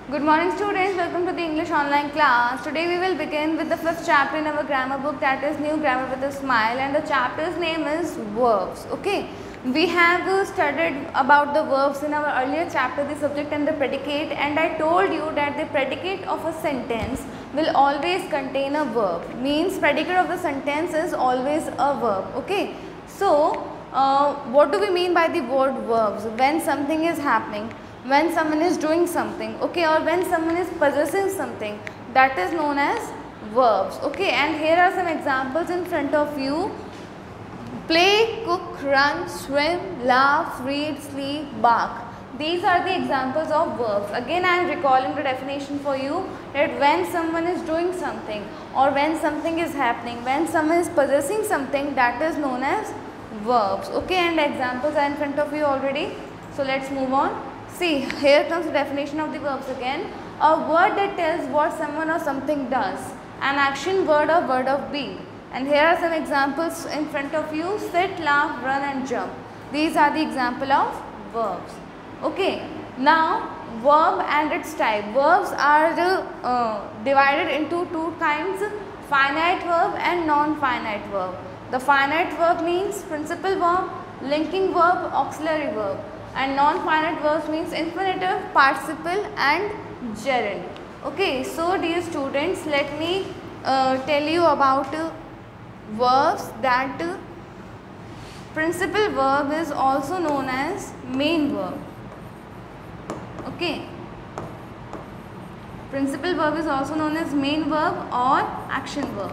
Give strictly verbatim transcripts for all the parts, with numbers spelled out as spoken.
Good morning students, welcome to the English online class. Today we will begin with the fifth chapter in our grammar book, that is New Grammar with a Smile, and the chapter's name is verbs. Okay, we have uh, studied about the verbs in our earlier chapter, the subject and the predicate, and I told you that the predicate of a sentence will always contain a verb. Means predicate of the sentence is always a verb. Okay, so uh, what do we mean by the word verbs? When something is happening, when someone is doing something, okay, or when someone is possessing something, that is known as verbs. Okay, and here are some examples in front of you. Play, cook, run, swim, laugh, read, sleep, bark. These are the examples of verbs. Again, I am recalling the definition for you, that when someone is doing something or when something is happening, when someone is possessing something, that is known as verbs. Okay, and examples are in front of you already. So let's move on. See, here comes the definition of the verbs again. A word that tells what someone or something does. An action word or word of being. And here are some examples in front of you. Sit, laugh, run and jump. These are the example of verbs. Okay. Now, verb and its type. Verbs are uh, divided into two kinds. Finite verb and non-finite verb. The finite verb means principal verb, linking verb, auxiliary verb. And non-finite verbs means infinitive, participle and gerund. Okay, so dear students, let me uh, tell you about uh, verbs. That uh, principal verb is also known as main verb. Okay, principal verb is also known as main verb or action verb.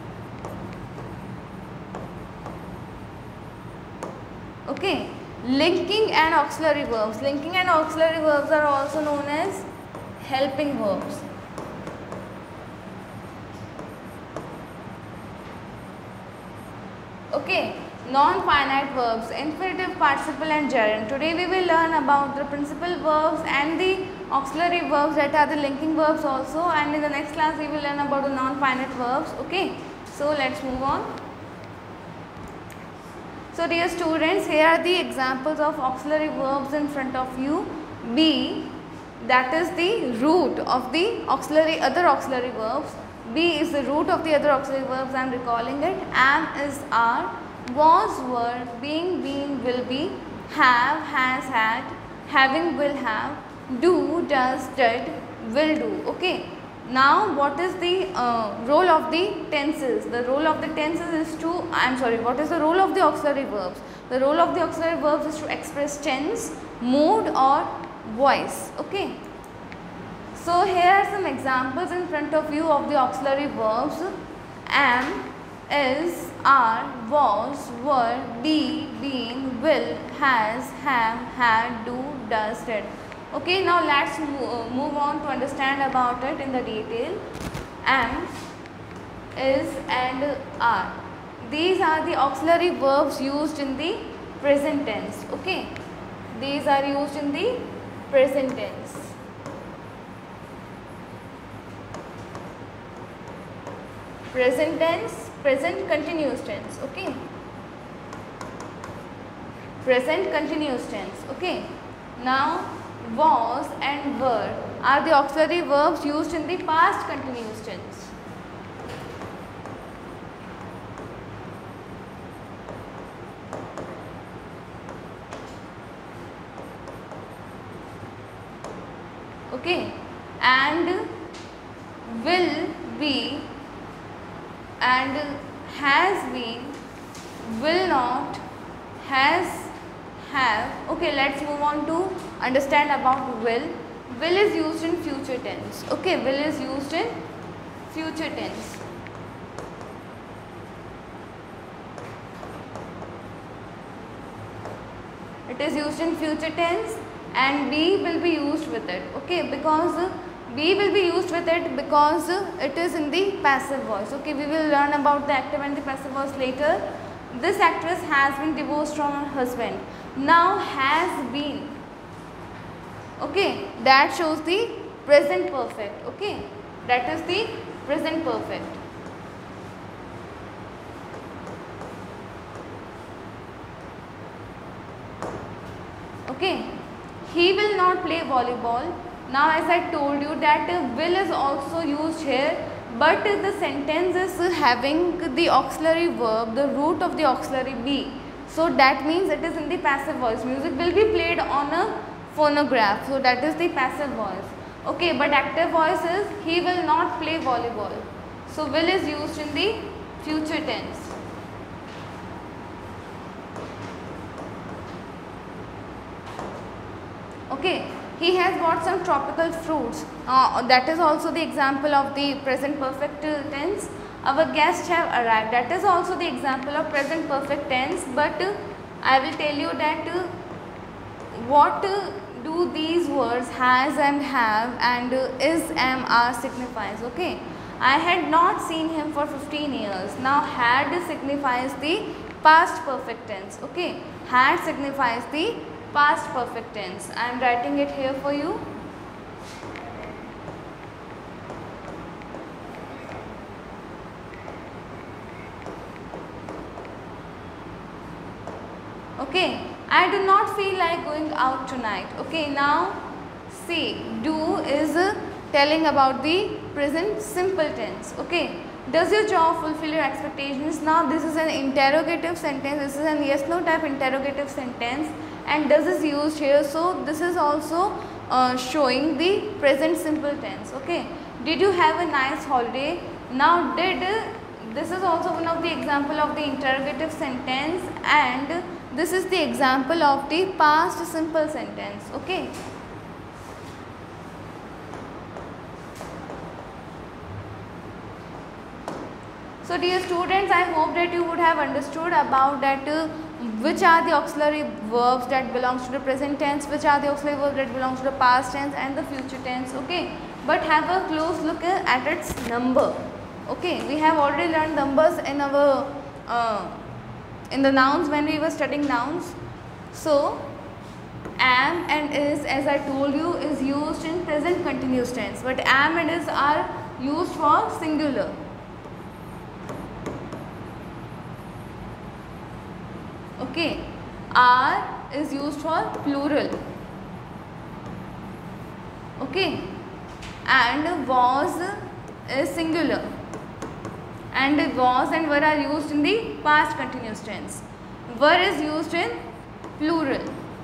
Okay. Linking and auxiliary verbs. Linking and auxiliary verbs are also known as helping verbs. Okay, non-finite verbs, infinitive, participle and gerund. Today we will learn about the principal verbs and the auxiliary verbs, that are the linking verbs also, and in the next class we will learn about the non-finite verbs. Okay, so let's move on. So dear students, here are the examples of auxiliary verbs in front of you. Be, that is the root of the auxiliary other auxiliary verbs. Be is the root of the other auxiliary verbs. I am recalling it. Am is are, was were, being been will be, have has had, having will have, do does did, will do. Okay. Now, what is the uh, role of the tenses? The role of the tenses is to, I am sorry, what is the role of the auxiliary verbs? The role of the auxiliary verbs is to express tense, mood or voice. Okay. So, here are some examples in front of you of the auxiliary verbs. Am, is, are, was, were, be, been, will, has, have, had, do, does, did. Okay, now let's move on to understand about it in the detail. Am, is and are. These are the auxiliary verbs used in the present tense. Okay, these are used in the present tense. Present tense, present continuous tense. Okay, present continuous tense. Okay, now was and were are the auxiliary verbs used in the past continuous tense. Okay, and will be and has been, will not, has, have. Okay, let's move on to understand about will. Will is used in future tense. Okay, will is used in future tense. It is used in future tense and be will be used with it. Okay, because be will be used with it because it is in the passive voice. Okay, we will learn about the active and the passive voice later. This actress has been divorced from her husband. Now has been. Okay, that shows the present perfect. Okay, that is the present perfect. Okay, he will not play volleyball Now as I told you that uh, will is also used here, but uh, the sentence is uh, having the auxiliary verb, the root of the auxiliary be. So that means it is in the passive voice. Music will be played on a phonograph. So that is the passive voice. Okay, but active voice is he will not play volleyball. So will is used in the future tense. Okay, he has bought some tropical fruits. Uh, that is also the example of the present perfect tense. Our guests have arrived. That is also the example of present perfect tense. But uh, I will tell you that uh, what uh, do these words has and have and uh, is, am, are signifies. Okay, I had not seen him for fifteen years. Now had signifies the past perfect tense. Okay, had signifies the past perfect tense. I am writing it here for you. Okay, I do not feel like going out tonight. Okay, now see, do is uh, telling about the present simple tense. Okay, does your job fulfill your expectations? Now this is an interrogative sentence. This is an yes no type interrogative sentence, and does is used here. So this is also uh, showing the present simple tense. Okay, did you have a nice holiday? Now did, uh, this is also one of the example of the interrogative sentence, and this is the example of the past simple sentence. Okay. So dear students, I hope that you would have understood about that uh, which are the auxiliary verbs that belongs to the present tense, which are the auxiliary verbs that belongs to the past tense and the future tense. Okay, but have a close look at its number. Okay, we have already learned numbers in our uh, in the nouns when we were studying nouns. So am and is, as I told you, is used in present continuous tense, but am and is are used for singular. Okay, are is used for plural. Okay, and was is singular, and was and were are used in the past continuous tense. Were is used in plural.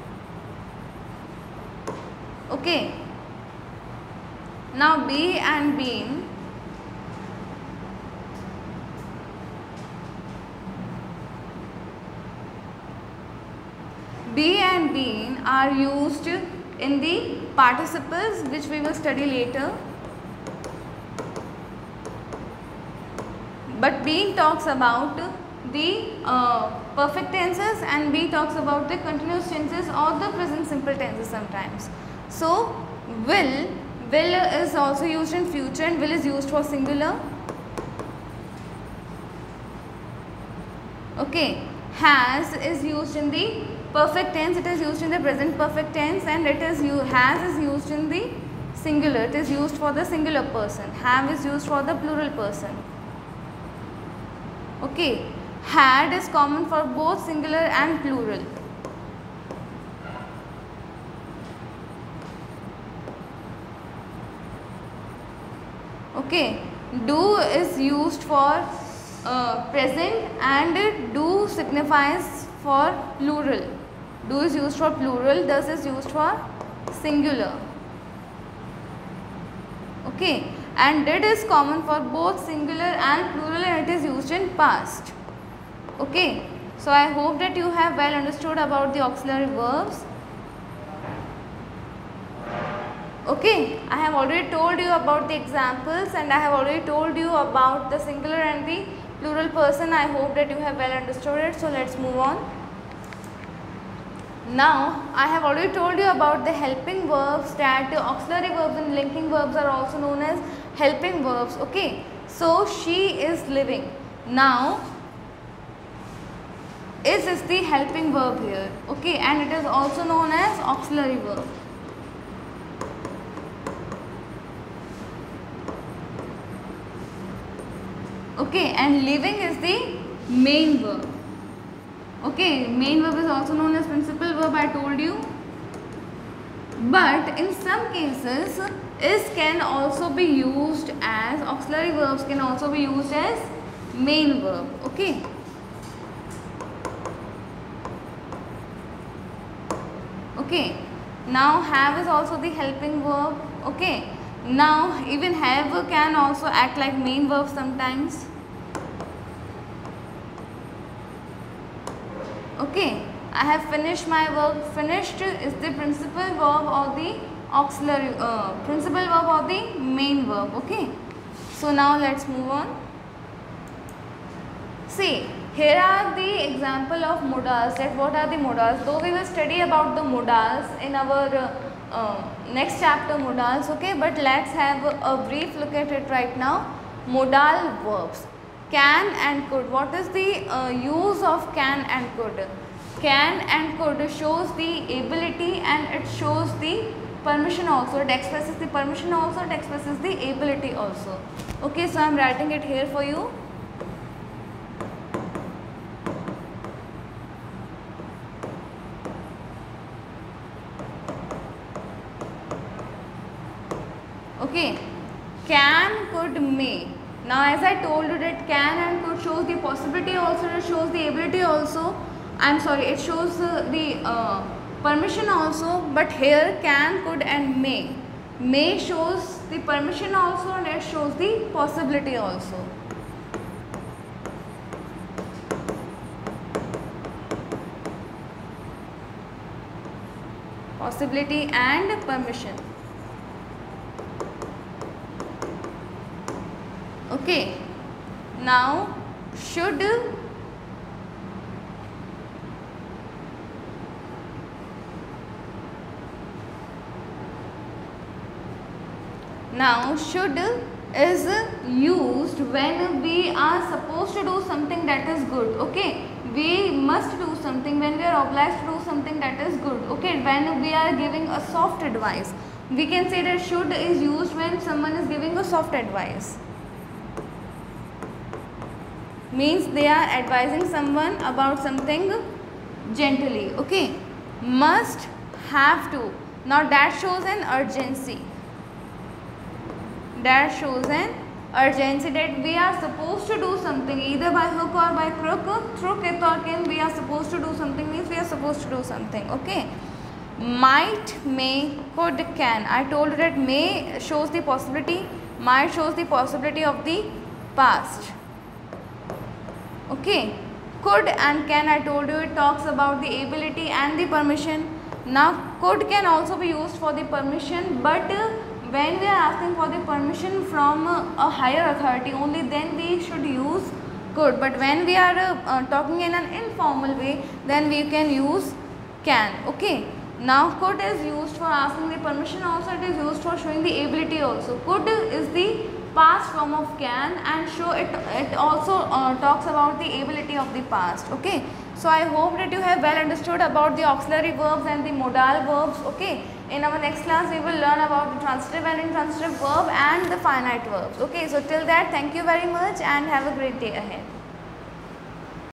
Okay, now be and been. Be and been are used in the participles, which we will study later. But been talks about the uh, perfect tenses, and be talks about the continuous tenses or the present simple tenses sometimes. So will, will is also used in future, and will is used for singular. Okay, has is used in the perfect tense, it is used in the present perfect tense, and it is you has is used in the singular, it is used for the singular person. Have is used for the plural person. Okay, had is common for both singular and plural. Okay, do is used for uh, present, and do signifies for plural. Do is used for plural, does is used for singular. Okay, and did is common for both singular and plural, and it is used in past. Okay, so I hope that you have well understood about the auxiliary verbs. Okay, I have already told you about the examples, and I have already told you about the singular and the plural person. I hope that you have well understood it. So let's move on. Now, I have already told you about the helping verbs, that auxiliary verbs and linking verbs are also known as helping verbs. Okay, so she is living. Now, is is the helping verb here. Okay, and it is also known as auxiliary verb. Okay, and living is the main verb. Okay, main verb is also known as principal verb, I told you. but in some cases is can also be used as auxiliary verbs can also be used as main verb. Okay. Okay. Now have is also the helping verb. Okay. Now even have can also act like main verb sometimes. Okay. I have finished my work. Finished is the principal verb or the auxiliary uh, principal verb or the main verb. Okay. So now let's move on. See, here are the example of modals. That what are the modals? Though we will study about the modals in our uh, uh, next chapter modals. Okay, but let's have a, a brief look at it right now. Modal verbs. Can and could. What is the uh, use of can and could? Can and could shows the ability and it shows the permission also. It expresses the permission also, it expresses the ability also. Okay, so I am writing it here for you. Okay, can, could, may. Now as I told you that can and could shows the possibility also, it shows the ability also. I am sorry, it shows uh, the uh, permission also, but here can, could and may. May shows the permission also and it shows the possibility also. Possibility and permission. Okay. Now should Now should is used when we are supposed to do something that is good. Okay, we must do something when we are obliged to do something that is good. Okay, when we are giving a soft advice, we can say that should is used when someone is giving a soft advice. Means they are advising someone about something gently. Okay, must, have to. Now that shows an urgency. That shows an urgency that we are supposed to do something either by hook or by crook. Through kith or kin we are supposed to do something means we are supposed to do something. Okay. Might, may, could, can. I told you that may shows the possibility, might shows the possibility of the past. Okay. Could and can, I told you, it talks about the ability and the permission. Now could can also be used for the permission, but uh, when we are asking for the permission from uh, a higher authority, only then we should use could. But when we are uh, uh, talking in an informal way, then we can use can. Okay. Now could is used for asking the permission also, it is used for showing the ability also. Could is the past form of can and show it, it also uh, talks about the ability of the past. Okay. So I hope that you have well understood about the auxiliary verbs and the modal verbs. Okay. In our next class we will learn about the transitive and intransitive verb and the finite verbs. Okay. So till that, thank you very much and have a great day ahead.